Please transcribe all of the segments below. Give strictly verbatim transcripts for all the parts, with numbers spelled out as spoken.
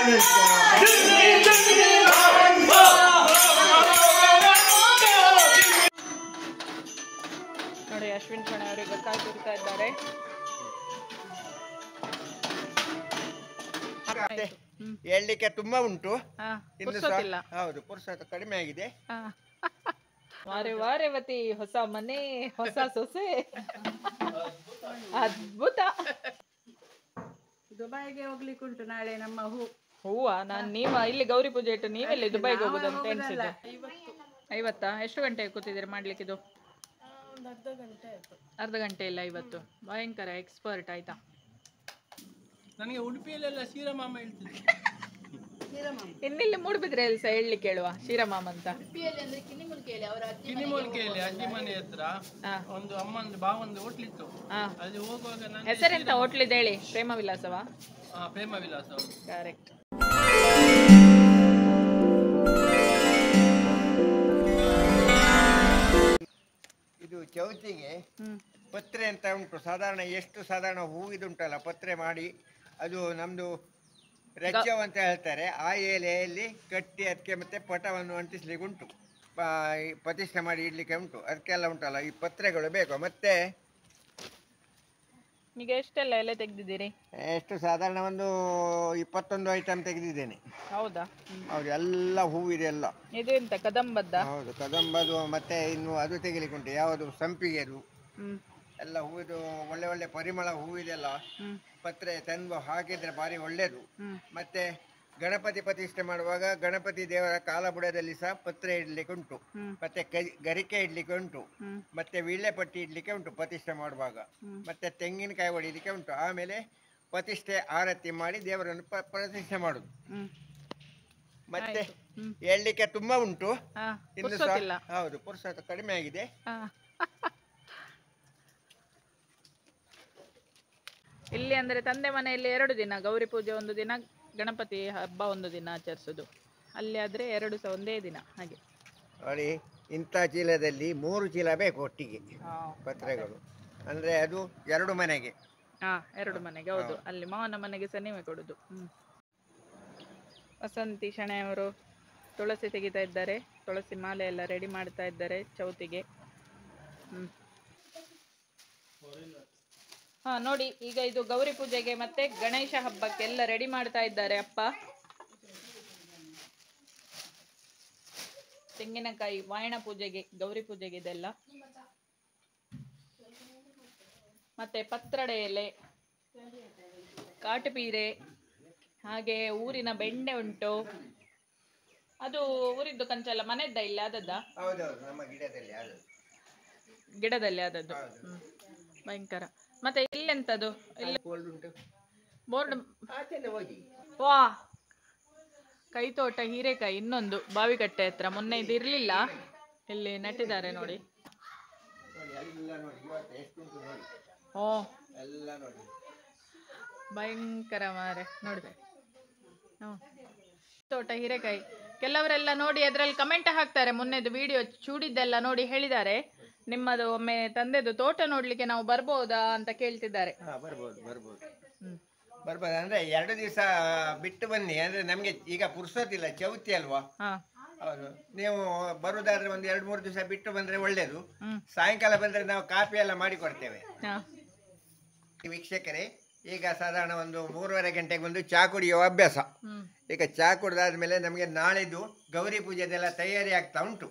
ನೋಡಿ ಅಶ್ವಿನ್ ಶೆಣೈ ಅವರಿಗೆ ಕಾಯಿ ತುರಿತಾ ಇದ್ದಾರೆ. ಹೇಳಲಿಕ್ಕೆ ತುಂಬಾ ಉಂಟು. ಪುರ್ಸೊತ್ತಿಲ್ಲ. ಹೌದು, ಪುರ್ಸೊತ್ತು ಕಡಿಮೆ ಆಗಿದೆ. ವಾರೆ ವಾರೇವತಿ, ಹೊಸ ಮನೆ, ಹೊಸ ಸೊಸೆ, ಅದ್ಭುತ. ದುಬೈಗೆ ಹೋಗ್ಲಿಕ್ಕೆ ಉಂಟು ನಾಳೆ ನಮ್ಮ ಹೂ ಹೂವ. ನಾನು ನೀವ ಇಲ್ಲಿ ಗೌರಿ ಪೂಜೆ ಇಟ್ಟು ನೀವೆಲ್ಲಿ ದುಬೈಗೆ ಹೋಗುದು ಅಂತ ಎಣಿಸಿದೆ. ಐವತ್ತಾ? ಎಷ್ಟು ಗಂಟೆಗೆ ಕೂತಿದ್ದೀರಿ ಮಾಡ್ಲಿಕ್ಕೆ ಇದು? ಅರ್ಧ ಗಂಟೆ ಆಯ್ತು. ಅರ್ಧ ಗಂಟೆ ಇಲ್ಲ ಐವತ್ತು. ಭಯಂಕರ ಎಕ್ಸ್ಪರ್ಟ್ ಆಯ್ತಾ? ನನಗೆ ಉಡುಪಿಯಲ್ಲೆಲ್ಲ ಶ್ರೀರಾಮ ಹೇಳ್ತಿದ್ದೆ. ಇನ್ನಿಲ್ಲಿ ಮೂಡ್ಬಿದ್ರೆ ಎಲ್ಸ ಹೇಳಲಿಕ್ಕೆ ಹೇಳುವ ಶ್ರೀರಾಮ ಅಂತ. ಕಿನಿಮೂಲಿಕೆಯಲ್ಲಿ ಅಜ್ಜಿ ಮನೆ ಹತ್ರ ಒಂದು ಅಮ್ಮಂದು ಬಾವಂದು ಹೋಟ್ಲಿತ್ತು. ಅಲ್ಲಿ ಹೋಗುವಾಗ ಹೆಸರೆಂತ ಹೋಟ್ಲಿದೆ ಹೇಳಿ? ಪ್ರೇಮ ವಿಲಾಸವಾ? ಪ್ರೇಮ ವಿಲಾಸ. ಕರೆಕ್ಟ್. ಇದು ಚೌತಿಗೆ ಪತ್ರೆ ಅಂತ ಉಂಟು. ಸಾಧಾರಣ ಎಷ್ಟು ಸಾಧಾರಣ ಹೂವಿದುಂಟಲ್ಲ ಪತ್ರೆ ಮಾಡಿ, ಅದು ನಮ್ದು ರಜ್ಜವ್ ಅಂತ ಹೇಳ್ತಾರೆ. ಆ ಎಲೆಯಲ್ಲಿ ಕಟ್ಟಿ ಅದಕ್ಕೆ ಮತ್ತೆ ಪಟವನ್ನು ಅಂಟಿಸ್ಲಿಕ್ಕೆ ಉಂಟು, ಪ್ರತಿಷ್ಠೆ ಮಾಡಿ ಇಡ್ಲಿಕ್ಕೆ ಉಂಟು. ಅದಕ್ಕೆಲ್ಲ ಉಂಟಲ್ಲ ಈ ಪತ್ರೆಗಳು ಬೇಕು. ಮತ್ತೆ ಈಗ ಎಷ್ಟೆಲ್ಲ ಎಲೆ ತೆಗೆದಿದ್ದೀರಿ? ಎಷ್ಟು ಸಾಧಾರಣ ಒಂದು ಇಪ್ಪತ್ತೊಂದು ಐಟಮ್ ತೆಗೆದಿದ್ದೇನೆ. ಹೌದಾ? ಹೌದು, ಎಲ್ಲ ಹೂವಿದೆ ಎಲ್ಲ. ಇದು ಎಂತ ಕದಂಬದ್ದ? ಹೌದು, ಕದಂಬದು. ಮತ್ತೆ ಇನ್ನು ಅದು ತೆಗಿಲಿಕ್ಕೆ ಉಂಟು, ಯಾವುದು ಸಂಪಿಗೆದು ಎಲ್ಲ ಹೂವಿದು. ಒಳ್ಳೆ ಒಳ್ಳೆ ಪರಿಮಳ ಹೂವಿದೆಲ್ಲ. ಪತ್ರೆ ತಂದು ಹಾಕಿದ್ರೆ ಭಾರಿ ಒಳ್ಳೇದು. ಮತ್ತೆ ಗಣಪತಿ ಪ್ರತಿಷ್ಠೆ ಮಾಡುವಾಗ ಗಣಪತಿ ದೇವರ ಕಾಲಬುಡದಲ್ಲಿ ಸಹ ಪತ್ರೆ ಇಡ್ಲಿಕ್ಕೆ ಉಂಟು. ಮತ್ತೆ ಗರಿಕೆ ಇಡ್ಲಿಕ್ಕೆ ಉಂಟು. ಮತ್ತೆ ವೀಳ್ಳೆ ಪಟ್ಟಿ ಇಡ್ಲಿಕ್ಕೆ ಉಂಟು ಪ್ರತಿಷ್ಠೆ ಮಾಡುವಾಗ. ಮತ್ತೆ ತೆಂಗಿನಕಾಯಿ ಹೊಡಿಲಿಕ್ಕೆ ಉಂಟು. ಆಮೇಲೆ ಪ್ರತಿಷ್ಠೆ ಆರತಿ ಮಾಡಿ ದೇವರನ್ನು ಪ್ರತಿಷ್ಠೆ ಮಾಡುದು. ಮತ್ತೆ ಹೇಳಲಿಕ್ಕೆ ತುಂಬಾ ಉಂಟು. ಇನ್ನು ಸಹ ಹೌದು, ಪುರ್ಸೊತ್ತು ಕಡಿಮೆ ಆಗಿದೆ. ಇಲ್ಲಿ ಅಂದ್ರೆ ತಂದೆ ಮನೆಯಲ್ಲಿ ಎರಡು ದಿನ ಗೌರಿ ಪೂಜೆ ಒಂದು ದಿನ, ಗಣಪತಿ ಹಬ್ಬ ಒಂದು ದಿನ ಆಚರಿಸೋದು. ಅಲ್ಲಿ ಆದ್ರೆ ಎರಡು ಸಹ ಒಂದೇ ದಿನ ಹಾಗೆ. ನೋಡಿ, ಇಂಥ ಚೀಲದಲ್ಲಿ ಮೂರು ಚೀಲ ಬೇಕು ಒಟ್ಟಿಗೆ ಪತ್ರೆಗಳು. ಅಂದ್ರೆ ಅದು ಎರಡು ಮನೆಗೆ. ಹಾ, ಎರಡು ಮನೆಗೆ. ಹೌದು, ಅಲ್ಲಿ ಮಾವನ ಮನೆಗೆ ಸಹ ನೀವೇ ಕೊಡುದು. ಹ್ಮ್. ವಸಂತಿ ಶೆಣೈ ಅವರು ತುಳಸಿ ತೆಗಿತಾ ಇದ್ದಾರೆ. ತುಳಸಿ ಮಾಲೆ ಎಲ್ಲ ರೆಡಿ ಮಾಡ್ತಾ ಇದ್ದಾರೆ ಚೌತಿಗೆ. ಹ್ಮ್. ಹಾ ನೋಡಿ, ಈಗ ಇದು ಗೌರಿ ಪೂಜೆಗೆ ಮತ್ತೆ ಗಣೇಶ ಹಬ್ಬಕ್ಕೆಲ್ಲ ರೆಡಿ ಮಾಡ್ತಾ ಇದ್ದಾರೆ ಅಪ್ಪ. ತೆಂಗಿನಕಾಯಿ ವಾಯನ ಪೂಜೆಗೆ, ಗೌರಿ ಪೂಜೆಗೆ ಇದೆಲ್ಲ. ಮತ್ತೆ ಪತ್ರಡೆ ಎಲೆ, ಕಾಟುಪೀರೆ, ಹಾಗೆ ಊರಿನ ಬೆಂಡೆ ಉಂಟು. ಅದು ಊರಿದ್ದು ಕಂಚಲ್ಲ, ಮನೆದ್ದ ಇಲ್ಲ ಅದದ್ದ? ಗಿಡದಲ್ಲಿ ಆದದ್ದು. ಹ್ಮ್, ಭಯಂಕರ. ಮತ್ತೆ ಇಲ್ಲೆಂತದು? ಬೋರ್ಡ್. ವಾ, ಕೈ ತೋಟ ಹೀರೆಕಾಯಿ ಇನ್ನೊಂದು ಬಾವಿಕಟ್ಟೆ ಹತ್ರ. ಮೊನ್ನೆ ಇದು ಇರ್ಲಿಲ್ಲ, ಇಲ್ಲಿ ನೆಟ್ಟಿದ್ದಾರೆ ನೋಡಿ. ಓ, ಭಯಂಕರ ಮಾರೆ ನೋಡಿ. ತೋಟ ಹೀರೆಕಾಯಿ. ಕೆಲವರೆಲ್ಲ ನೋಡಿ ಅದರಲ್ಲಿ ಕಮೆಂಟ್ ಹಾಕ್ತಾರೆ, ಮೊನ್ನೆದು ವಿಡಿಯೋ ಚೂಡಿದ್ದೆಲ್ಲ ನೋಡಿ ಹೇಳಿದ್ದಾರೆ, ನಿಮ್ಮದು ಒಮ್ಮೆ ತಂದೆದು ತೋಟ ನೋಡ್ಲಿಕ್ಕೆ ನಾವು ಬರ್ಬೋದಾ ಅಂತ ಕೇಳ್ತಿದ್ದಾರೆ. ಬರ್ಬೋದು ಬರ್ಬೋದು ಬರ್ಬೋದು ಅಂದ್ರೆ ಎರಡು ದಿವಸ ಬಿಟ್ಟು ಬನ್ನಿ. ಅಂದ್ರೆ ನಮ್ಗೆ ಈಗ ಪುರ್ಸೋತಿಲ್ಲ, ಚೌತಿ ಅಲ್ವಾ. ಹೌದು, ನೀವು ಬರುದಾದ್ರೆ ಒಂದು ಎರಡು ಮೂರು ದಿವಸ ಬಿಟ್ಟು ಬಂದ್ರೆ ಒಳ್ಳೇದು. ಸಾಯಂಕಾಲ ಬಂದ್ರೆ ನಾವು ಕಾಫಿ ಎಲ್ಲ ಮಾಡಿ ಕೊಡ್ತೇವೆ. ವೀಕ್ಷಕರೇ, ಈಗ ಸಾಧಾರಣ ಒಂದು ಮೂರುವರೆ ಗಂಟೆಗೆ ಬಂದು ಚಾ ಕುಡಿಯುವ ಅಭ್ಯಾಸ. ಈಗ ಚಾ ಕುಡ್ದಾದ್ಮೇಲೆ ನಮ್ಗೆ ನಾಳಿದ್ದು ಗೌರಿ ಪೂಜೆದೆಲ್ಲ ತಯಾರಿ ಆಗ್ತಾ ಉಂಟು.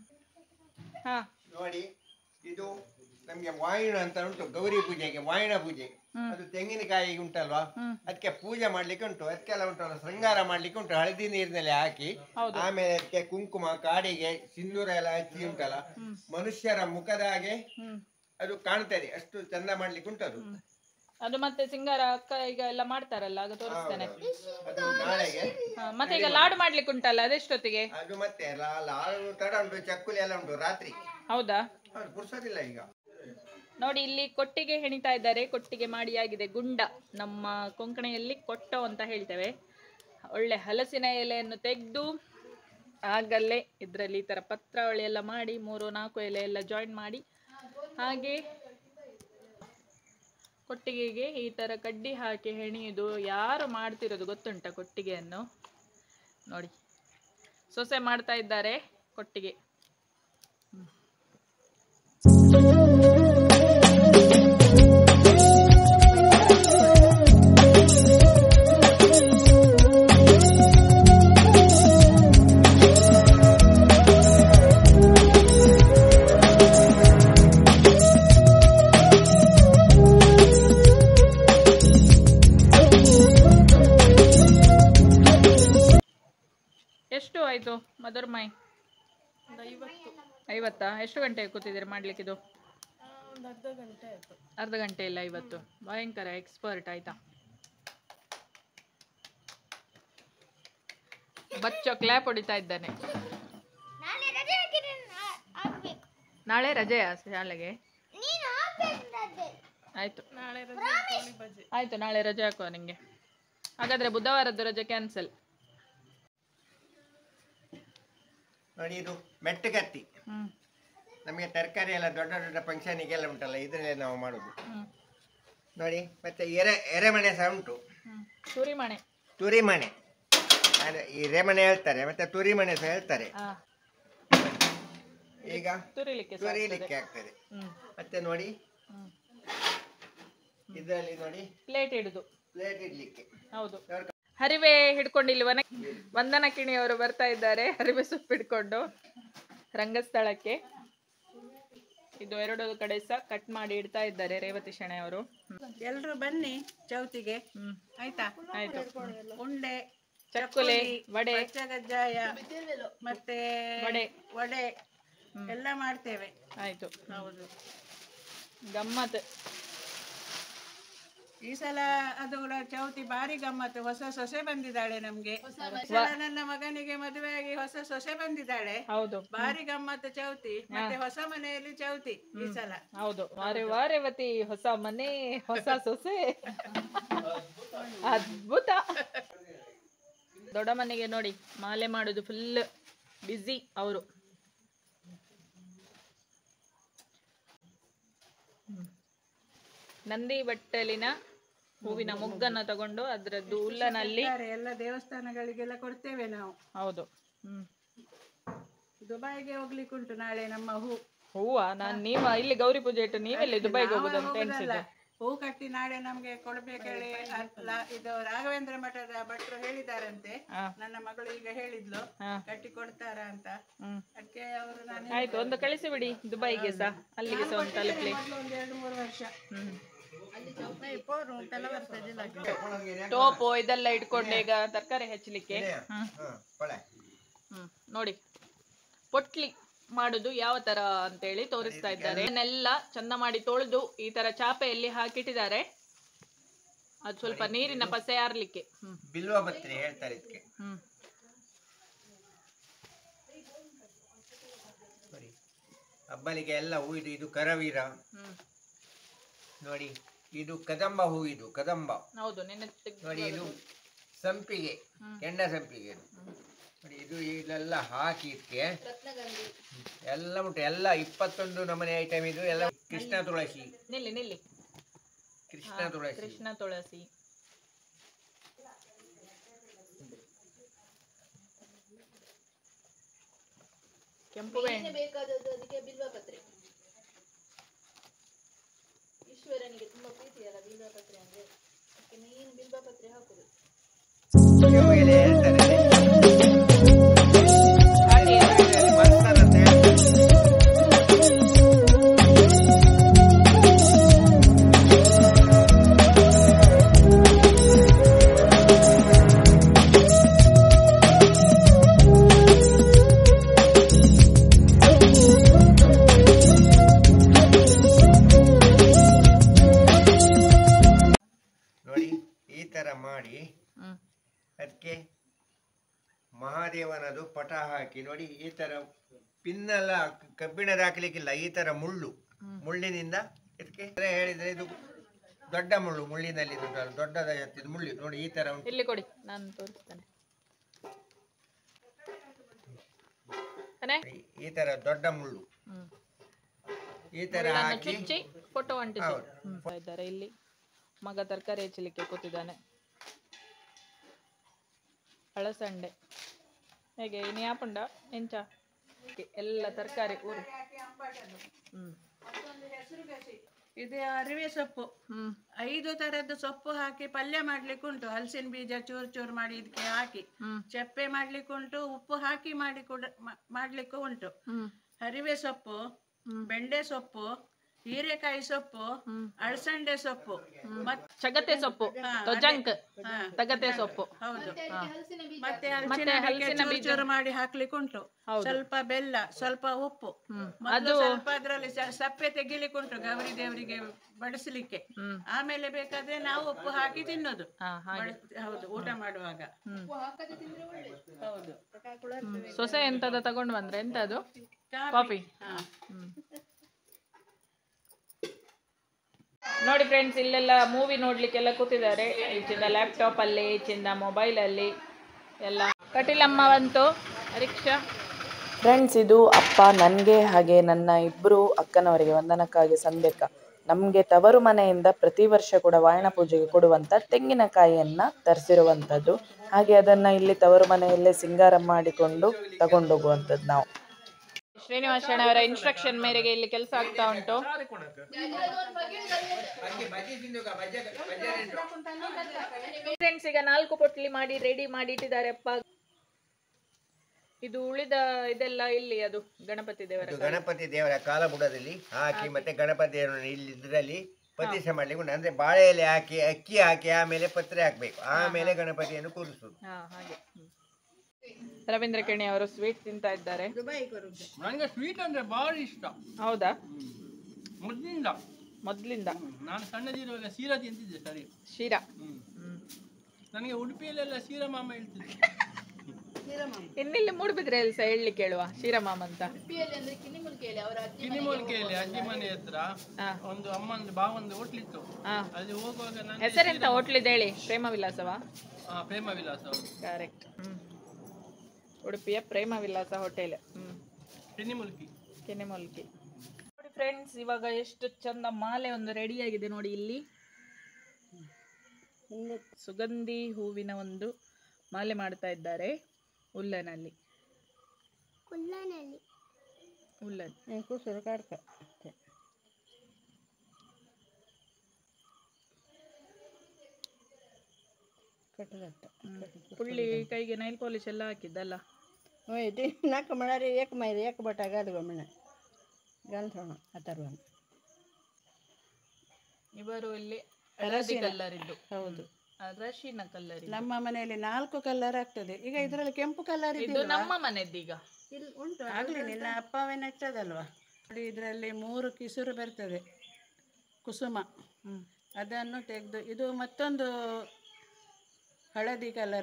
ನೋಡಿ, ಇದು ನಮ್ಗೆ ವಾಯಿಣ ಅಂತ ಉಂಟು. ಗೌರಿ ಪೂಜೆಗೆ ವಾಯಿಣ ಪೂಜೆ, ಅದು ತೆಂಗಿನಕಾಯಿ ಉಂಟಲ್ವಾ, ಅದಕ್ಕೆ ಪೂಜೆ ಮಾಡ್ಲಿಕ್ಕೆ ಉಂಟು. ಅದಕ್ಕೆಲ್ಲ ಉಂಟಲ್ಲ, ಶೃಂಗಾರ ಮಾಡ್ಲಿಕ್ಕೆ ಉಂಟು. ಹಳದಿ ನೀರಿನಲ್ಲಿ ಹಾಕಿ ಆಮೇಲೆ ಅದಕ್ಕೆ ಕುಂಕುಮ, ಕಾಡಿಗೆ ಸಿಂಧೂರ ಎಲ್ಲ ಹಚ್ಚಿ ಉಂಟಲ್ಲ, ಮನುಷ್ಯರ ಮುಖದ ಹಾಗೆ ಅದು ಕಾಣ್ತದೆ. ಅಷ್ಟು ಚಂದ ಮಾಡ್ಲಿಕ್ಕೆ ಉಂಟು ಅದು. ಅದು ಮತ್ತೆ ಸಿಂಗಾರ ಅಕ್ಕ ಈಗ ಎಲ್ಲ ಮಾಡ್ತಾರಲ್ಲ, ಆಗ ತೋರಿಸ್ತೇನೆ. ಅದು ನಾಳೆಗೆ. ಮತ್ತೆ ಈಗ ಲಾಡು ಮಾಡ್ಲಿಕ್ಕೆ ಉಂಟಲ್ಲ, ಅದೆಷ್ಟೊತ್ತಿಗೆ? ಅದು ಮತ್ತೆ ಲಾಡು ತಡ ಉಂಟು, ಚಕ್ಕುಲಿ ಎಲ್ಲ ಉಂಟು ರಾತ್ರಿ. ಹೌದಾ? ಪುರ್ಸೋದಿಲ್ಲ ಈಗ. ನೋಡಿ, ಇಲ್ಲಿ ಕೊಟ್ಟಿಗೆ ಹೆಣಿತಾ ಇದ್ದಾರೆ. ಕೊಟ್ಟಿಗೆ ಮಾಡಿ ಆಗಿದೆ. ಗುಂಡ, ನಮ್ಮ ಕೊಂಕಣಿಯಲ್ಲಿ ಕೊಟ್ಟೋ ಅಂತ ಹೇಳ್ತೇವೆ. ಒಳ್ಳೆ ಹಲಸಿನ ಎಲೆಯನ್ನು ತೆಗೆದು ಆಗಲ್ಲೇ ಇದರಲ್ಲಿ ಈ ಥರ ಪತ್ರಾವಳಿ ಎಲ್ಲ ಮಾಡಿ ಮೂರು ನಾಲ್ಕು ಎಲೆ ಎಲ್ಲ ಜಾಯಿನ್ ಮಾಡಿ, ಹಾಗೆ ಕೊಟ್ಟಿಗೆಗೆ ಈ ತರ ಕಡ್ಡಿ ಹಾಕಿ ಹೆಣಿಯುವುದು ಯಾರು ಮಾಡ್ತಿರೋದು ಗೊತ್ತುಂಟ ಕೊಟ್ಟಿಗೆಯನ್ನು ನೋಡಿ ಸೊಸೆ ಮಾಡ್ತಾ ಇದ್ದಾರೆ ಕೊಟ್ಟಿಗೆ. ಎಷ್ಟು ಆಯ್ತು ಮಧುರ್ಮೈ? ಒಂದು ಐವತ್ತು ಐವತ್ತಾ? ಎಷ್ಟು ಗಂಟೆ ಕೂತಿದ್ದೀರಿ ಮಾಡ್ಲಿಕ್ಕೆ ಇದು? ಆ, ಒಂದು ಅರ್ಧ ಗಂಟೆ ಆಯ್ತು. ಅರ್ಧ ಗಂಟೆ ಇಲ್ಲ ಐವತ್ತು? ಭಯಂಕರ ಎಕ್ಸ್ಪರ್ಟ್ ಆಯ್ತಾ. ಬಚ್ಚ ಕ್ಲಾಪ್ ಹೊಡಿತಾ ಇದ್ದಾನೆ. ನಾಳೆ ರಜೆಯಾ ಶಾಲೆಗೆ? ಆಯ್ತು ನಾಳೆ ರಜೆ, ಕೋಳಿ ಬಜೆ. ಆಯ್ತು ನಾಳೆ ರಜೆ ಹಾಕುವ ನಿಂಗೆ. ಹಾಗಾದ್ರೆ ಬುಧವಾರದ್ದು ರಜೆ ಕ್ಯಾನ್ಸಲ್. ನೋಡಿ ಇದು ಮೆಟ್ಟುಗತ್ತಿ. ಹ್ಮ್ ನಮಗೆ ತರಕಾರಿ ಎಲ್ಲ ದೊಡ್ಡ ದೊಡ್ಡ ಫಂಕ್ಷನಿಗೆಲ್ಲ ಉಂಟಲ್ಲ ಇದರಲ್ಲೇ ನಾವು ಮಾಡೋದು. ಹ್ಮ್ ನೋಡಿ ಮತ್ತೆ ಎರೆ ಎರೆಮಣೆ ಸಹ ಉಂಟು. ಹ್ಮ್ ತುರಿಮಣೆ. ತುರಿಮಣೆ ಅದೇ ಎರೆಮಣೆ ಹೇಳ್ತಾರೆ, ಮತ್ತೆ ತುರಿಮಣೆ ಸಹ ಹೇಳ್ತಾರೆ. ಆ ಈಗ ತುರಿಲಿಕ್ಕೆ ಸಹ ತುರಿಲಿಕ್ಕೆ ಆಗ್ತದೆ. ಆಗ್ತದೆ. ಹ್ಮ್ ಮತ್ತೆ ನೋಡಿ ಹ್ಮ್ ಇದರಲ್ಲಿ ನೋಡಿ ಪ್ಲೇಟ್ ಹಿಡಿದು. ಪ್ಲೇಟ್ ಇಡ್ಲಿಕ್ಕೆ. ಹೌದು. ಹರಿವೆ ಹಿಡ್ಕೊಂಡು ಇಲ್ಲಿ ವನ ವಂದನ ಕಿಣಿಯವರು ಬರ್ತಾ ಇದ್ದಾರೆ ಹರಿವೆ ಸೊಪ್ಪು ಹಿಡ್ಕೊಂಡು ರಂಗಸ್ಥಳಕ್ಕೆ. ಇದು ಎರಡು ಕಡೆ ಸಹ ಕಟ್ ಮಾಡಿ ಇಡ್ತಾ ಇದ್ದಾರೆ ರೇವತಿ ಶೆಣೆ ಅವರು. ಎಲ್ರು ಬನ್ನಿ ಚೌತಿಗೆ. ಹ್ಮ್ ಆಯ್ತಾ? ಆಯ್ತು. ಉಂಡೆ, ಚಕ್ಕುಲಿ, ವಡೆ, ಪಚ್ಚಗಜ್ಜಾಯ ಮತ್ತೆ ವಡೆ ವಡೆ ಎಲ್ಲ ಮಾಡ್ತೇವೆ. ಆಯ್ತು. ಹೌದು. ಗಮ್ಮತ್. ಈ ಸಲ ಅದು ಕೂಡ ಚೌತಿ ಬಾರಿ ಗಮ್ಮತ್ತು. ಹೊಸ ಸೊಸೆ ಬಂದಿದ್ದಾಳೆ ನಮ್ಗೆ. ಈ ಸಲ ನನ್ನ ಮಗನಿಗೆ ಮದುವೆಯಾಗಿ ಹೊಸ ಸೊಸೆ ಬಂದಿದ್ದಾಳೆ. ಹೌದು ಬಾರಿ ಗಮ್ಮತ್ತು ಚೌತಿ. ಮತ್ತೆ ಹೊಸ ಮನೆಯಲ್ಲಿ ಚೌತಿ ಈ ಸಲ. ಹೌದು. ವಾರೆ ವಾ ರೇವತಿ, ಹೊಸ ಮನೆ ಹೊಸ ಸೊಸೆ, ಅದ್ಭುತ. ದೊಡ್ಡ ಮನೆಗೆ ನೋಡಿ ಮಾಲೆ ಮಾಡುದು ಫುಲ್ ಬಿಸಿ ಅವರು. ನಂದಿ ಬಟ್ಟಲಿನ ಹೂವಿನ ಮುಗ್ಗನ್ನು ತಗೊಂಡು ಅದರದ್ದು ಉಲ್ಲನಲ್ಲಿ ಎಲ್ಲ ದೇವಸ್ಥಾನಗಳಿಗೆಲ್ಲ ಕೊಡ್ತೇವೆ ನಾವು. ಹೌದು. ಹ್ಮ್ ದುಬೈಗೆ ಹೋಗ್ಲಿಕ್ಕೆ ಉಂಟು ನಾಳೆ ನಮ್ಮ ಹೂ. ಹೂವ ನಾನು ನೀವ ಇಲ್ಲಿ ಗೌರಿ ಪೂಜೆ ಇಟ್ಟು ನೀವೆಲ್ಲಿ ದುಬೈಗೆ ಹೋಗುದು ಅಂತ ಎಣಿಸಿದ್ದೆ. ಹೂ ಕಟ್ಟಿ ನಾಳೆ ನಮ್ಗೆ ಕೊಡ್ಬೇಕೇಳಿ ಇದು ರಾಘವೇಂದ್ರ ಮಠದ ಭಟ್ರು ಹೇಳಿದಾರಂತೆ. ನನ್ನ ಮಗಳು ಈಗ ಹೇಳಿದ್ಲು ಕಟ್ಟಿ ಕೊಡ್ತಾರ ಅಂತ. ಅದಕ್ಕೆ ಅವರು ನಾನು ಆಯ್ತು ಒಂದು ಕಳಿಸಿ ಬಿಡಿ ದುಬೈಗೆ ಸಹ, ಅಲ್ಲಿಗೆ ಸಹ ಒಂದು ತಲುಪಲಿ. ಒಂದ್ ಎರಡು ಮೂರು ವರ್ಷ ಹ್ಮ್ ಉಂಟೆಲ್ಲ ಬರ್ತದಿಲ್ಲ. ಟೋಪು ಇದೆಲ್ಲ ಇಟ್ಕೊಂಡು ಈಗ ತರಕಾರಿ ಹೆಚ್ಚಲಿಕ್ಕೆ. ಹ್ಮ್ ಕೊಳೆ. ಹ್ಮ್ ನೋಡಿ ಪೊಟ್ಲಿ ಮಾಡುದು ಯಾವ ತರ ಅಂತೇಳಿ ತೋರಿಸ್ತಾ ಇದ್ದಾರೆ. ಇದನ್ನೆಲ್ಲ ಚಂದ ಮಾಡಿ ತೊಳೆದು ಈ ತರ ಚಾಪೆಯಲ್ಲಿ ಹಾಕಿಟ್ಟಿದ್ದಾರೆ. ಅದು ಸ್ವಲ್ಪ ನೀರಿನ ಪಸೆ ಆರ್ಲಿಕ್ಕೆ. ಹ್ಮ್ ಬಿಲ್ವ ಪತ್ರೆ ಹೇಳ್ತಾರೆ ಇದಕ್ಕೆ. ಹ್ಮ್ ಹಬ್ಬಲಿಗೆ ಎಲ್ಲ ಹೂ ಇದು. ಇದು ಕರವೀರ ಹ್ಮ್ ನೋಡಿ. ಇದು ಕದಂಬ ಹೂ. ಇದು ಕದಂಬ. ಹೌದು ನೆನೆ ನೋಡಿ ಇದು ಸಂಪಿಗೆ, ಕೆಂಡ ಸಂಪಿಗೆ. ನೋಡಿ ಇದು ಇದೆಲ್ಲ ಹಾಕಿ ಇದಕ್ಕೆ ಎಲ್ಲ ಉಂಟು. ಎಲ್ಲ ಇಪ್ಪತ್ತೊಂದು ನಮೂನೆ ಐಟಮ್ ಇದು ಎಲ್ಲ. ಕೃಷ್ಣ ತುಳಸಿ. ನಿಲ್ಲಿ ನಿಲ್ಲಿ. ಕೃಷ್ಣ ತುಳಸಿ. ಕೃಷ್ಣ ತುಳಸಿ. ಕೆಂಪು ಬೇಳೆ ಬೇಕಾದದ್ದು ಅದಕ್ಕೆ ಬಿಲ್ವಪತ್ರೆ. ಈಶ್ವರನಿಗೆ ತುಂಬಾ ಪ್ರೀತಿ ಅಲ್ಲ ಬಿಲ್ವಪತ್ರೆ ಅಂದ್ರೆ, ಅದಕ್ಕೆ ನೀನು ಬಿಲ್ವಪತ್ರೆ ಹಾಕುದು. ಇವು ಎಲೆ ಹೇಳ್ತಾರೆ. ಹಾಗೆ ಮಸ್ತಾನ ಅಂತ ಹೇಳ್ತಾರೆ. ನೋಡಿ ಈ ತರ ಮಾಡಿ ಹ್ಮ್ ಅದಕ್ಕೆ ಮಹಾದೇವನದು ಪಟ ಹಾಕಿ ನೋಡಿ. ಈ ತರ ಪಿನ್ನೆಲ್ಲ ಕಬ್ಬಿಣದ ಹಾಕ್ಲಿಕ್ಕಿಲ್ಲ. ಈ ತರ ಮುಳ್ಳು, ಮುಳ್ಳಿನಿಂದ ಇದಕ್ಕೆ ಹೇಳಿದ್ರೆ ಇದು ದೊಡ್ಡ ಮುಳ್ಳು. ಮುಳ್ಳಿನಲ್ಲಿ ದೊಡ್ಡದ ಎತ್ತಿದ ಮುಳ್ಳು ನೋಡಿ ಈ ತರ ಉಂಟು. ಇಲ್ಲಿ ಕೊಡಿ ನಾನು ತೋರಿಸ್ತೇನೆ. ಈ ತರ ದೊಡ್ಡ ಮುಳ್ಳು ಹ್ಮ್ ಈ ತರ ಹಾಕಿ ಚುಚ್ಚಿ ಫೋಟೋ ಅಂಟಿಸಿ ಇದ್ದಾರೆ ಇಲ್ಲಿ. ಮಗ ತರಕಾರಿ ಹೆಚ್ಚಲಿಕ್ಕೆ ಕೂತಿದ್ದಾನೆ. ಅಳಸಂಡೆ ಹೇಗೆ ಇನಿ ಯಾಪುಂಡ ಎಂಚ ಎಲ್ಲ ತರಕಾರಿ ಊರು. ಹ್ಮ್ ಇದು ಅರಿವೆ ಸೊಪ್ಪು, ಐದು ತರದ್ದು ಸೊಪ್ಪು ಹಾಕಿ ಪಲ್ಯ ಮಾಡ್ಲಿಕ್ಕೆ ಉಂಟು. ಹಲಸಿನ ಬೀಜ ಚೂರು ಚೂರು ಮಾಡಿ ಇದಕ್ಕೆ ಹಾಕಿ ಚಪ್ಪೆ ಮಾಡ್ಲಿಕ್ಕೆ ಉಂಟು, ಉಪ್ಪು ಹಾಕಿ ಮಾಡಿ ಕೂಡ ಮಾಡ್ಲಿಕ್ಕೆ ಉಂಟು. ಅರಿವೆ ಸೊಪ್ಪು, ಬೆಂಡೆ ಸೊಪ್ಪು, ಹೀರೆಕಾಯಿ ಸೊಪ್ಪು, ಅಳಸಂಡೆ ಸೊಪ್ಪು, ಚಗತೆ ಸೊಪ್ಪು, ತೊಜಂಕ್ ತಗತೆ ಸೊಪ್ಪು. ಹೌದು. ಮತ್ತೆ ಹಲಸಿನ ಬೀಜ ಚೂರು ಮಾಡಿ ಹಾಕ್ಲಿಕ್ಕೆ ಉಂಟು. ಸ್ವಲ್ಪ ಬೆಲ್ಲ, ಸ್ವಲ್ಪ ಉಪ್ಪು, ಮೊದಲು ಸ್ವಲ್ಪ ಅದರಲ್ಲಿ ಸಪ್ಪೆ ತೆಗಿಲಿಕ್ಕೆ ಉಂಟು ಗೌರಿ ದೇವರಿಗೆ ಬಡಿಸ್ಲಿಕ್ಕೆ. ಆಮೇಲೆ ಬೇಕಾದ್ರೆ ನಾವು ಉಪ್ಪು ಹಾಕಿ ತಿನ್ನೋದು. ಹೌದು, ಊಟ ಮಾಡುವಾಗ. ಹೌದು. ಸೊಸೆ ಎಂತದ ತಗೊಂಡು ಬಂದ್ರೆ ಎಂತ ಅದು ಕಾಫಿ. ನೋಡಿ ಫ್ರೆಂಡ್ಸ್, ಇಲ್ಲೆಲ್ಲ ಮೂವಿ ನೋಡ್ಲಿಕ್ಕೆಲ್ಲ ಕೂತಿದ್ದಾರೆ. ಈಚಿಂದ ಲ್ಯಾಪ್ಟಾಪ್ ಅಲ್ಲಿ, ಈಚಿಂದ ಮೊಬೈಲ್ ಅಲ್ಲಿ ಎಲ್ಲ. ಕಟೀಲಮ್ಮ ಬಂತು, ರಿಕ್ಷಾ. ಫ್ರೆಂಡ್ಸ್, ಇದು ಅಪ್ಪ ನನಗೆ ಹಾಗೆ ನನ್ನ ಇಬ್ಬರು ಅಕ್ಕನವರಿಗೆ ವಂದನಕ್ಕಾಗಿ ಸಂದೇಕ ನಮಗೆ ತವರು ಮನೆಯಿಂದ ಪ್ರತಿ ವರ್ಷ ಕೂಡ ವಾಯನ ಪೂಜೆಗೆ ಕೊಡುವಂಥ ತೆಂಗಿನಕಾಯಿಯನ್ನು ತರಿಸಿರುವಂಥದ್ದು. ಹಾಗೆ ಅದನ್ನು ಇಲ್ಲಿ ತವರು ಮನೆಯಲ್ಲೇ ಸಿಂಗಾರ ಮಾಡಿಕೊಂಡು ತಗೊಂಡೋಗುವಂಥದ್ದು ನಾವು. ಶ್ರೀನಿವಾಸಣ್ಣ ಅವರ ಇನ್ಸ್ಟ್ರಕ್ಷನ್ ಮೇರೆಗೆ ಇಲ್ಲಿ ಕೆಲಸ ಆಗ್ತಾ ಉಂಟು. ಫ್ರೆಂಡ್ಸ್, ಈಗ ನಾಲ್ಕು ಪೊಟ್ಲಿ ಮಾಡಿ ರೆಡಿ ಮಾಡಿ ಇಟ್ಟಿದ್ದಾರೆ ಅಪ್ಪ. ಇದು ಉಳಿದ ಇದೆಲ್ಲ ಇಲ್ಲಿ ಅದು ಗಣಪತಿ ದೇವರ ಗಣಪತಿ ದೇವರ ಕಾಲಬುಡದಲ್ಲಿ ಹಾಕಿ ಮತ್ತೆ ಗಣಪತಿ ದೇವರನ್ನು ಇಲ್ಲಿ ಇದರಲ್ಲಿ ಪ್ರತಿಷ್ಠೆ ಮಾಡ್ಲಿಕ್ಕೆ ಉಂಟು. ಅಂದ್ರೆ ಬಾಳೆ ಎಲೆ ಹಾಕಿ ಅಕ್ಕಿ ಹಾಕಿ ಆಮೇಲೆ ಪತ್ರೆ ಹಾಕ್ಬೇಕು, ಆಮೇಲೆ ಗಣಪತಿಯನ್ನು ಕೂರಿಸುದು. ಹಾಗೆ. ರವೀಂದ್ರ ಕೆಣಿ ಅವರು ಸ್ವೀಟ್ ತಿಂತಾ ಇದ್ದಾರೆ. ನನಗೆ ಸ್ವೀಟ್ ಅಂದ್ರೆ ಭಾರಿ ಇಷ್ಟ. ಹೌದಾ? ಮೊದಲಿಂದ ಮೊದಲಿಂದ ನಾನು ಸಣ್ಣದಿರುವಾಗ ಸೀರಾ ತಿಂತಿದ್ದೆ. ಸರಿ, ಶಿರಾ. ನನಗೆ ಉಡುಪಿಯಲ್ಲೆಲ್ಲ ಸೀರಾ ಮಾಮ ಹೇಳ್ತಿದ್ದೆ. ಇನ್ನಿಲ್ಲಿ ಮೂಡುಬಿದ್ರೆಯಲ್ಲಿ ಸಹ ಹೇಳಿ ಕೇಳುವ ಶಿರಮಾಮ ಅಂತ. ಕಿನಿಮೂಲಿಕೆಯಲ್ಲಿ ಅಜ್ಜಿ ಮನೆ ಹತ್ರ ಒಂದು ಅಮ್ಮಂದು ಬಾವಂದು ಹೋಟ್ಲಿತ್ತು. ಅಲ್ಲಿ ಹೋಗುವಾಗ ನಾನು ಹೆಸರೆಂತ ಹೋಟ್ಲಿದೆ ಹೇಳಿ? ಪ್ರೇಮ ವಿಲಾಸವಾ? ಪ್ರೇಮ ವಿಲಾಸ. ಕರೆಕ್ಟ್. ಹ್ಮ್ ಉಡುಪಿಯ ಪ್ರೇಮ ವಿಲಾಸ ಹೋಟೆಲ್. ಹ್ಮ್ ಕಿನಿಮೂಲ್ಕಿ ಕಿನಿಮೂಲ್ಕಿ. ನೋಡಿ ಫ್ರೆಂಡ್ಸ್, ಇವಾಗ ಎಷ್ಟು ಚಂದ ಮಾಲೆ ಒಂದು ರೆಡಿ ಆಗಿದೆ ನೋಡಿ. ಇಲ್ಲಿ ಸುಗಂಧಿ ಹೂವಿನ ಒಂದು ಮಾಲೆ ಮಾಡ್ತಾ ಇದ್ದಾರೆ ಉಲ್ಲನಲ್ಲಿ. ಉಲ್ಲನ್ ಕೂಸರು ಕಾಡ್ಕ ಪುಳ್ಳಿ ಕೈಗೆ ನೈಲ್ ಪಾಲಿಶ್ ಎಲ್ಲ ಹಾಕಿದ್ದಲ್ಲ. ನಾಲ್ಕು ಮಣಾರಿ ಏಕ ಮೈರಿ ಏಕ ಬಟ ಗಾಡುವ ಮಣ ಗಂಧಣ ಅಥರ್ವ. ಇವರು ಇಲ್ಲಿ ಹಳದಿ ಕಲ್ಲರ್ ಇದ್ದು. ಹೌದು, ಅರಶಿನ ಕಲ್ಲರ್. ನಮ್ಮ ಮನೆಯಲ್ಲಿ ನಾಲ್ಕು ಕಲರ್ ಆಗ್ತದೆ. ಈಗ ಇದರಲ್ಲಿ ಕೆಂಪು ಕಲರ್ ಇದು ನಮ್ಮ ಮನೆಯದ್ದೀಗ ಉಂಟು. ಆಗ್ಲಿ, ನಿನ್ನ ಅಪ್ಪವೇ ನೆಟ್ಟದಲ್ವಾ. ನೋಡಿ, ಇದರಲ್ಲಿ ಮೂರು ಕಿಸುರು ಬರ್ತದೆ ಕುಸುಮ. ಅದನ್ನು ತೆಗೆದು ಇದು ಮತ್ತೊಂದು ಹಳದಿ ಕಲರ್,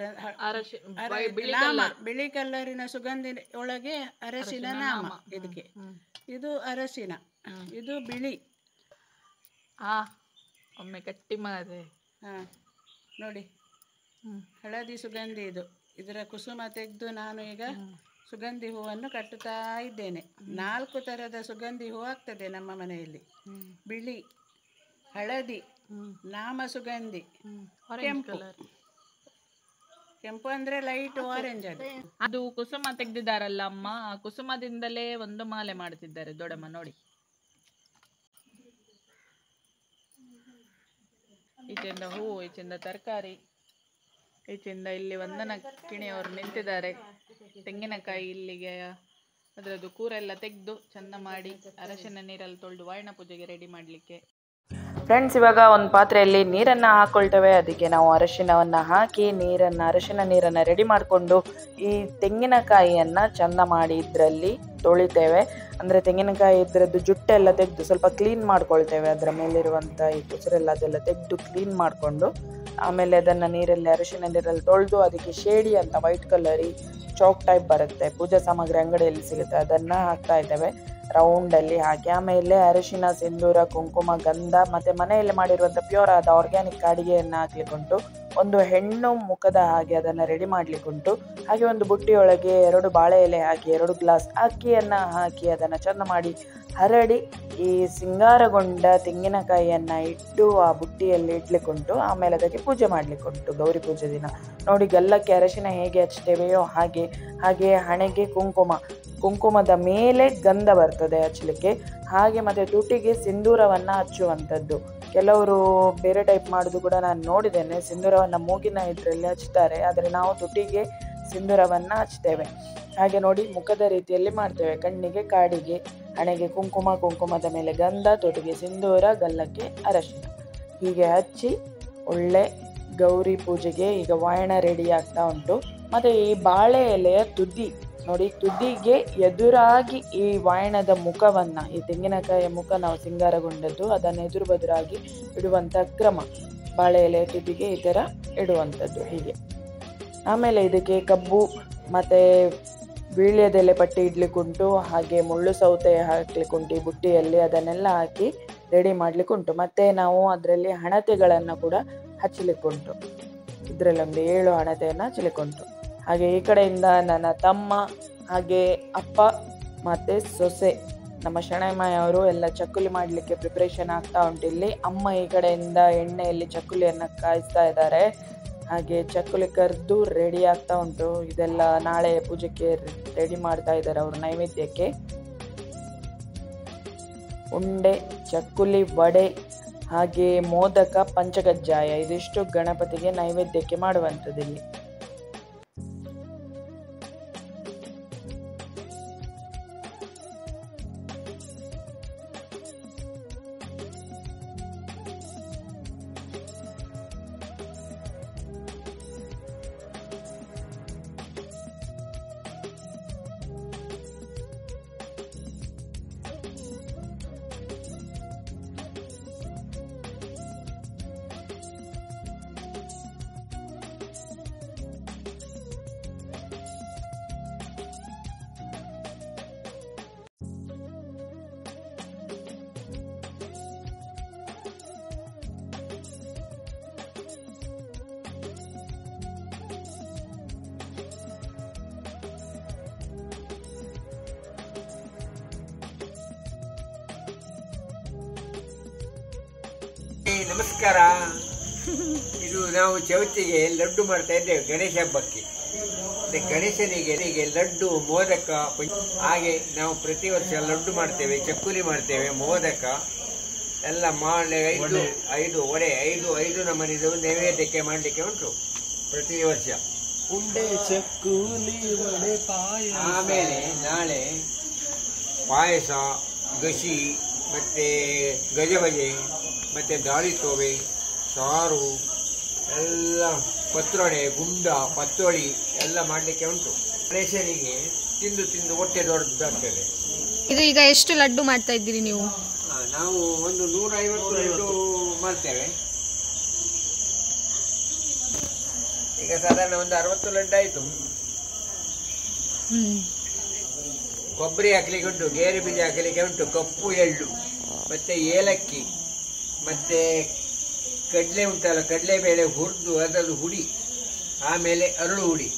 ಬಿಳಿ ಕಲ್ಲರಿನ ಸುಗಂಧಿ ಒಳಗೆ ಅರಸಿನ ನಾಮ ಇದಕ್ಕೆ. ಇದು ಅರಸಿನ, ಇದು ಬಿಳಿ. ಹಾ, ಒಮ್ಮೆ ಕಟ್ಟಿ ಮಾರೆ. ಹಾ ನೋಡಿ, ಹಳದಿ ಸುಗಂಧಿ ಇದು. ಇದರ ಕುಸುಮ ತೆಗೆದು ನಾನು ಈಗ ಸುಗಂಧಿ ಹೂವನ್ನು ಕಟ್ಟುತ್ತಾ ಇದ್ದೇನೆ. ನಾಲ್ಕು ಥರದ ಸುಗಂಧಿ ಹೂ ಆಗ್ತದೆ ನಮ್ಮ ಮನೆಯಲ್ಲಿ. ಬಿಳಿ, ಹಳದಿ, ನಾಮ ಸುಗಂಧಿ, ಕೆಂಪು. ಕೆಂಪು ಅಂದ್ರೆ ಲೈಟ್ ಆರೆಂಜ್. ಅದು ಅದು ಕುಸುಮ ತೆಗ್ದಿದ್ದಾರಲ್ಲ ಅಮ್ಮ, ಆ ಕುಸುಮದಿಂದಲೇ ಒಂದು ಮಾಲೆ ಮಾಡ್ತಿದ್ದಾರೆ ದೊಡ್ಡಮ್ಮ ನೋಡಿ. ಈಚೆಯಿಂದ ಹೂ, ಈಚೆಯಿಂದ ತರಕಾರಿ, ಈಚೆಯಿಂದ ಇಲ್ಲಿ ವಂದನ ಕಿಣಿಯವರು ನಿಂತಿದ್ದಾರೆ. ತೆಂಗಿನಕಾಯಿ ಇಲ್ಲಿಗೆ ಅದರದ್ದು ಕೂರೆಲ್ಲ ತೆಗೆದು ಚಂದ ಮಾಡಿ ಅರಶಿನ ನೀರಲ್ಲಿ ತೊಳೆದು ವಾಯನ ಪೂಜೆಗೆ ರೆಡಿ ಮಾಡಲಿಕ್ಕೆ. ಫ್ರೆಂಡ್ಸ್, ಇವಾಗ ಒಂದು ಪಾತ್ರೆಯಲ್ಲಿ ನೀರನ್ನು ಹಾಕ್ಕೊಳ್ತೇವೆ. ಅದಕ್ಕೆ ನಾವು ಅರಶಿನವನ್ನು ಹಾಕಿ ನೀರನ್ನು ಅರಶಿನ ನೀರನ್ನು ರೆಡಿ ಮಾಡಿಕೊಂಡು ಈ ತೆಂಗಿನಕಾಯಿಯನ್ನು ಚಂದ ಮಾಡಿ ಇದರಲ್ಲಿ ತೊಳಿತೇವೆ. ಅಂದರೆ ತೆಂಗಿನಕಾಯಿ ಇದರದ್ದು ಜುಟ್ಟೆಲ್ಲ ತೆಗೆದು ಸ್ವಲ್ಪ ಕ್ಲೀನ್ ಮಾಡ್ಕೊಳ್ತೇವೆ. ಅದರ ಮೇಲಿರುವಂಥ ಈ ಕೆಸರೆಲ್ಲ ಅದೆಲ್ಲ ತೆಗೆದು ಕ್ಲೀನ್ ಮಾಡಿಕೊಂಡು ಆಮೇಲೆ ಅದನ್ನು ನೀರಲ್ಲಿ ಅರಶಿನ ನೀರಲ್ಲಿ ತೊಳೆದು ಅದಕ್ಕೆ ಶೇಡಿ ಅಂತ ವೈಟ್ ಕಲರಿ ಚಾಕ್ ಟೈಪ್ ಬರುತ್ತೆ, ಪೂಜಾ ಸಾಮಗ್ರಿ ಅಂಗಡಿಯಲ್ಲಿ ಸಿಗುತ್ತೆ, ಅದನ್ನು ಹಾಕ್ತಾ ಇದ್ದೇವೆ ರೌಂಡಲ್ಲಿ ಹಾಕಿ. ಆಮೇಲೆ ಅರಿಶಿನ, ಸಿಂಧೂರ, ಕುಂಕುಮ, ಗಂಧ ಮತ್ತು ಮನೆಯಲ್ಲಿ ಮಾಡಿರುವಂಥ ಪ್ಯೂರ್ ಆದ ಆರ್ಗ್ಯಾನಿಕ್ ಅಡಿಗೆಯನ್ನು ಹಾಕ್ಲಿಕ್ಕುಂಟು. ಒಂದು ಹೆಣ್ಣು ಮುಖದ ಹಾಗೆ ಅದನ್ನು ರೆಡಿ ಮಾಡಲಿಕ್ಕುಂಟು. ಹಾಗೆ ಒಂದು ಬುಟ್ಟಿಯೊಳಗೆ ಎರಡು ಬಾಳೆ ಎಲೆ ಹಾಕಿ ಎರಡು ಗ್ಲಾಸ್ ಅಕ್ಕಿಯನ್ನು ಹಾಕಿ ಅದನ್ನು ಚೆಂದ ಮಾಡಿ ಹರಡಿ ಈ ಸಿಂಗಾರಗೊಂಡ ತೆಂಗಿನಕಾಯಿಯನ್ನು ಇಟ್ಟು ಆ ಬುಟ್ಟಿಯಲ್ಲಿ ಇಡ್ಲಿಕ್ಕುಂಟು. ಆಮೇಲೆ ಅದಕ್ಕೆ ಪೂಜೆ ಮಾಡಲಿಕ್ಕುಂಟು ಗೌರಿ ಪೂಜೆ ದಿನ. ನೋಡಿ, ಗಲ್ಲಕ್ಕೆ ಅರಶಿನ ಹೇಗೆ ಹಚ್ತೇವೆಯೋ ಹಾಗೆ ಹಾಗೆ ಹಣೆಗೆ ಕುಂಕುಮ, ಕುಂಕುಮದ ಮೇಲೆ ಗಂಧ ಬರ್ತದೆ ಹಚ್ಚಲಿಕ್ಕೆ. ಹಾಗೆ ಮತ್ತು ತುಟಿಗೆ ಸಿಂಧೂರವನ್ನು ಹಚ್ಚುವಂಥದ್ದು. ಕೆಲವರು ಬೇರೆ ಟೈಪ್ ಮಾಡೋದು ಕೂಡ ನಾನು ನೋಡಿದ್ದೇನೆ. ಸಿಂಧೂರವನ್ನು ಮೂಗಿನ ಇದರಲ್ಲಿ ಹಚ್ತಾರೆ, ಆದರೆ ನಾವು ತುಟಿಗೆ ಸಿಂಧೂರವನ್ನು ಹಚ್ತೇವೆ. ಹಾಗೆ ನೋಡಿ, ಮುಖದ ರೀತಿಯಲ್ಲಿ ಮಾಡ್ತೇವೆ. ಕಣ್ಣಿಗೆ ಕಾಡಿಗೆ, ಹಣೆಗೆ ಕುಂಕುಮ, ಕುಂಕುಮದ ಮೇಲೆ ಗಂಧ, ತುಟಿಗೆ ಸಿಂಧೂರ, ಗಲ್ಲಕ್ಕೆ ಅರಶಿನ ಹೀಗೆ ಹಚ್ಚಿ ಒಳ್ಳೆ ಗೌರಿ ಪೂಜೆಗೆ ಈಗ ವಾಯಣ ರೆಡಿ ಆಗ್ತಾ ಉಂಟು. ಮತ್ತು ಈ ಬಾಳೆ ಎಲೆಯ ತುದಿ ನೋಡಿ, ತುದಿಗೆ ಎದುರಾಗಿ ಈ ವಾಯಣದ ಮುಖವನ್ನು, ಈ ತೆಂಗಿನಕಾಯಿಯ ಮುಖ ನಾವು ಸಿಂಗಾರಗೊಂಡದ್ದು ಅದನ್ನು ಎದುರು ಬದುರಾಗಿ ಇಡುವಂಥ ಕ್ರಮ. ಬಾಳೆ ಎಲೆಯ ತುದಿಗೆ ಈ ಥರ ಇಡುವಂಥದ್ದು ಹೀಗೆ. ಆಮೇಲೆ ಇದಕ್ಕೆ ಕಬ್ಬು ಮತ್ತು ವೀಳ್ಯದೆಲೆ ಪಟ್ಟಿ ಇಡ್ಲಿಕ್ಕುಂಟು. ಹಾಗೆ ಮುಳ್ಳು ಸೌತೆ ಹಾಕ್ಲಿಕ್ಕುಂಟು ಈ ಬುಟ್ಟಿಯಲ್ಲಿ. ಅದನ್ನೆಲ್ಲ ಹಾಕಿ ರೆಡಿ ಮಾಡಲಿಕ್ಕುಂಟು. ಮತ್ತು ನಾವು ಅದರಲ್ಲಿ ಹಣತೆಗಳನ್ನು ಕೂಡ ಹಚ್ಚಲಿಕ್ಕುಂಟು. ಇದರಲ್ಲೊಂದು ಏಳು ಹಣತೆಯನ್ನು ಹಚ್ಚಲಿಕ್ಕುಂಟು. ಹಾಗೆ ಈ ಕಡೆಯಿಂದ ನನ್ನ ತಮ್ಮ, ಹಾಗೆ ಅಪ್ಪ ಮತ್ತು ಸೊಸೆ ನಮ್ಮ ಶಣೈಮಾಯವರು ಎಲ್ಲ ಚಕ್ಕುಲಿ ಮಾಡಲಿಕ್ಕೆ ಪ್ರಿಪ್ರೇಷನ್ ಆಗ್ತಾ ಉಂಟು. ಇಲ್ಲಿ ಅಮ್ಮ ಈ ಕಡೆಯಿಂದ ಎಣ್ಣೆಯಲ್ಲಿ ಚಕ್ಕುಲಿಯನ್ನು ಕಾಯಿಸ್ತಾ ಇದ್ದಾರೆ. ಹಾಗೆ ಚಕ್ಕುಲಿ ಕರೆದು ರೆಡಿ ಆಗ್ತಾ ಉಂಟು. ಇದೆಲ್ಲ ನಾಳೆ ಪೂಜೆಗೆ ರೆಡಿ ಮಾಡ್ತಾ ಇದ್ದಾರೆ ಅವರು ನೈವೇದ್ಯಕ್ಕೆ. ಉಂಡೆ, ಚಕ್ಕುಲಿ, ವಡೆ, ಹಾಗೆ ಮೋದಕ, ಪಂಚಕಜ್ಜಾಯ ಇದಿಷ್ಟು ಗಣಪತಿಗೆ ನೈವೇದ್ಯಕ್ಕೆ ಮಾಡುವಂಥದ್ದು ಇಲ್ಲಿ. ನಮಸ್ಕಾರ. ಇದು ನಾವು ಚೌತಿಗೆ ಲಡ್ಡು ಮಾಡ್ತಾ ಇದ್ದೇವೆ ಗಣೇಶ ಹಬ್ಬಕ್ಕೆ. ಗಣೇಶನಿಗೆ ಲಡ್ಡು, ಮೋದಕ, ಹಾಗೆ ನಾವು ಪ್ರತಿ ವರ್ಷ ಲಡ್ಡು ಮಾಡ್ತೇವೆ, ಚಕ್ಕುಲಿ ಮಾಡ್ತೇವೆ, ಮೋದಕ ಎಲ್ಲ ಮಾಡಿ ಐದು ಐದು ಒಡೆ ಐದು ಐದು ನಮ್ಮನಿದು ನೈವೇದ್ಯಕ್ಕೆ ಮಾಡಲಿಕ್ಕೆ ಉಂಟು ಪ್ರತಿ ವರ್ಷ. ಉಂಡೆ, ಚಕ್ಕುಲಿ, ವಡೆ, ಪಾಯಸ. ಆಮೇಲೆ ನಾಳೆ ಪಾಯಸ, ಗಸಿ, ಮತ್ತೆ ಗಜಬಜೆ, ಮತ್ತೆ ದಾಳಿತೋವೆ, ಸಾರು ಎಲ್ಲ, ಪತ್ರೊಡೆ, ಗುಂಡ, ಪತ್ತೋಳಿ ಎಲ್ಲ ಮಾಡಲಿಕ್ಕೆ ಉಂಟು. ಗಣೇಶನಿಗೆ ತಿಂದು ತಿಂದು ಹೊಟ್ಟೆ ದೊಡ್ಡದಾಗ್ತದೆ. ಇದು ಈಗ ಎಷ್ಟು ಲಡ್ಡು ಮಾಡ್ತಾ ಇದ್ದೀರಿ ನೀವು? ನಾವು ಒಂದು ನೂರ ಐವತ್ತು ಲಡ್ಡು ಮಾಡ್ತೇವೆ. ಈಗ ಸಾಧಾರಣ ಒಂದು ಅರವತ್ತು ಲಡ್ಡು ಆಯಿತು. ಕೊಬ್ಬರಿ ಹಾಕ್ಲಿಕ್ಕೆ ಉಂಟು, ಗೇರು ಬೀಜ ಹಾಕಲಿಕ್ಕೆ ಉಂಟು, ಕಪ್ಪು ಎಳ್ಳು, ಮತ್ತೆ ಏಲಕ್ಕಿ, ಮತ್ತೆ ಕಡಲೆ ಉಂಟಲ್ಲ, ಕಡಲೆಬೇಳೆ ಹುರಿದು ಅದನ್ನು ಹುಡಿ, ಆಮೇಲೆ ಅರಳು ಹುಡಿ,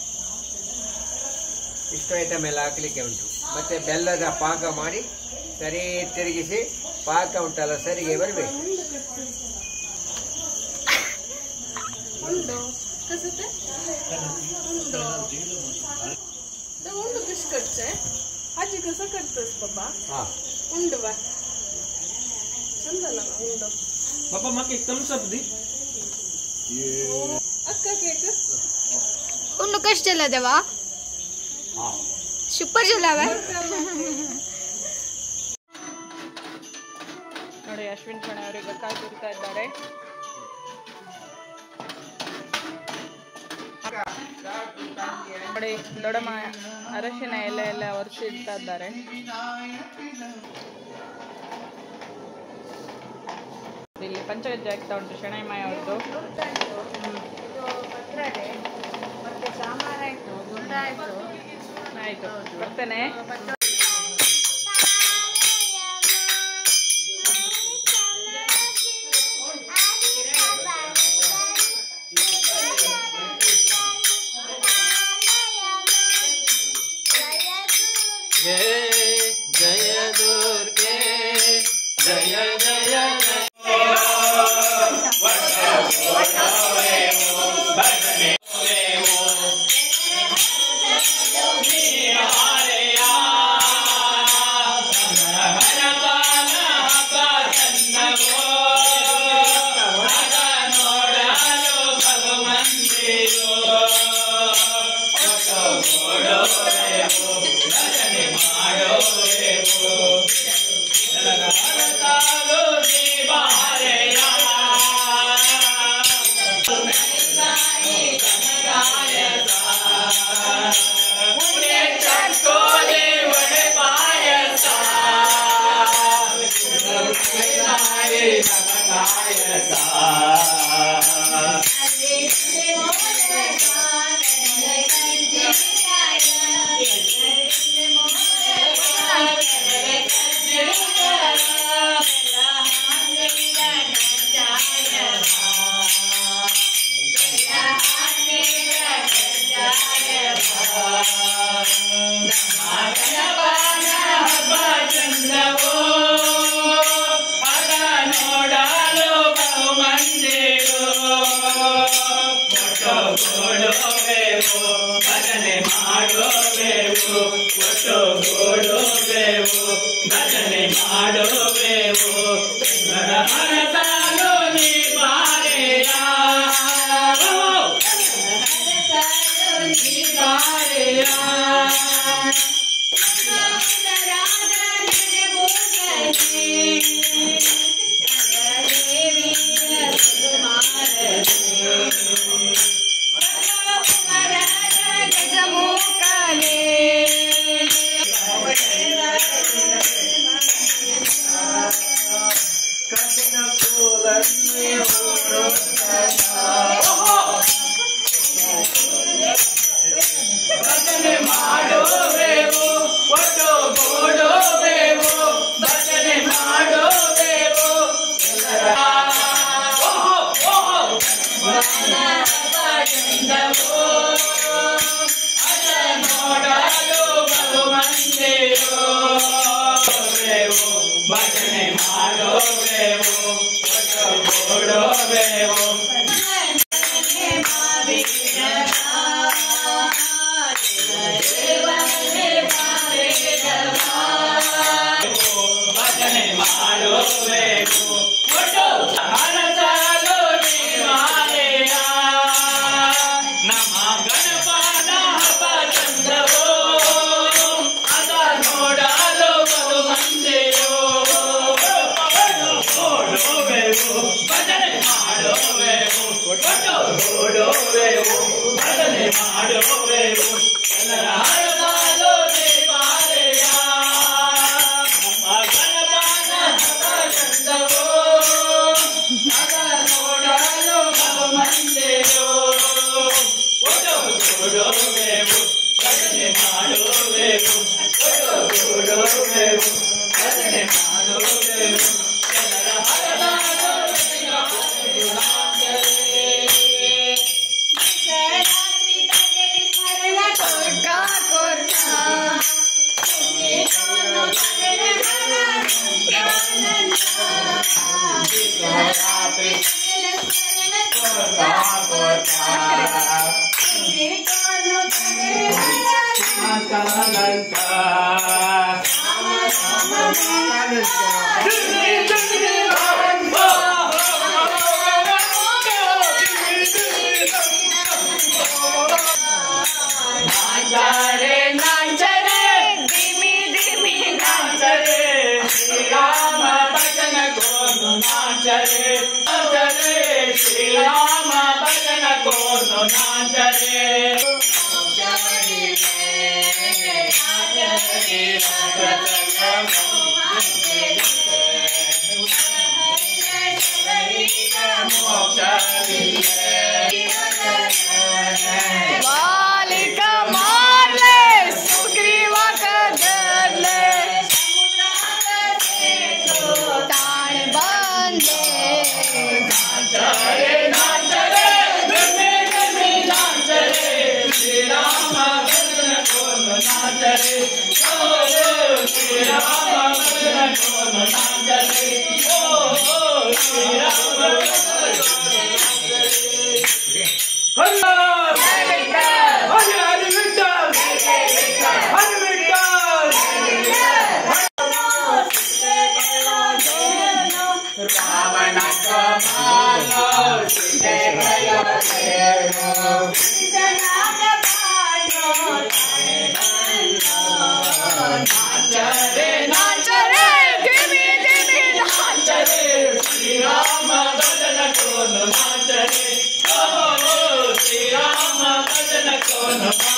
ಇಷ್ಟು ಐಟಮ್ ಎಲ್ಲ ಹಾಕಲಿಕ್ಕೆ ಉಂಟು. ಮತ್ತೆ ಬೆಲ್ಲದ ಪಾಕ ಮಾಡಿ ಸರಿ ತಿರುಗಿಸಿ, ಪಾಕ ಉಂಟಲ್ಲ ಸರಿಗೆ ಬರಬೇಕು. आजी कसं करतोस बाबा? हा उंड बा चंदला उंड बाबा माके एक थम्स अप दी. अक्का केक उंड कष्ट जला देवा हा सुपर जलावे. ನೋಡಿ ಅಶ್ವಿನ್ ಕಣೆ ಅವರಿಗೆ ಕಾಯಿ ತುರ್ತಾ ಇದ್ದಾರೆ. ನೋಡಿ ದೊಡ್ಡಮ್ಮ ಅರಶಿನ ಎಲೆ ಎಲ್ಲ ಒರೆಸಿಡ್ತಾ ಇದ್ದಾರೆ. ಇಲ್ಲಿ ಪಂಚಗಜ್ಜೆ ಆಗ್ತಾ ಉಂಟು ಶೆಣೈಮಾಯಿ ಅವ್ರದ್ದು. ಆಯ್ತು ಬರ್ತೇನೆ. दुर्गे जय दुर्गे जय जय Hare ಶ್ರೀರಾಮ ಭಜನ ಕೋನು ಮಾಂಚನೆ, ಶ್ರೀರಾಮ ಭಜನ ಕೋನು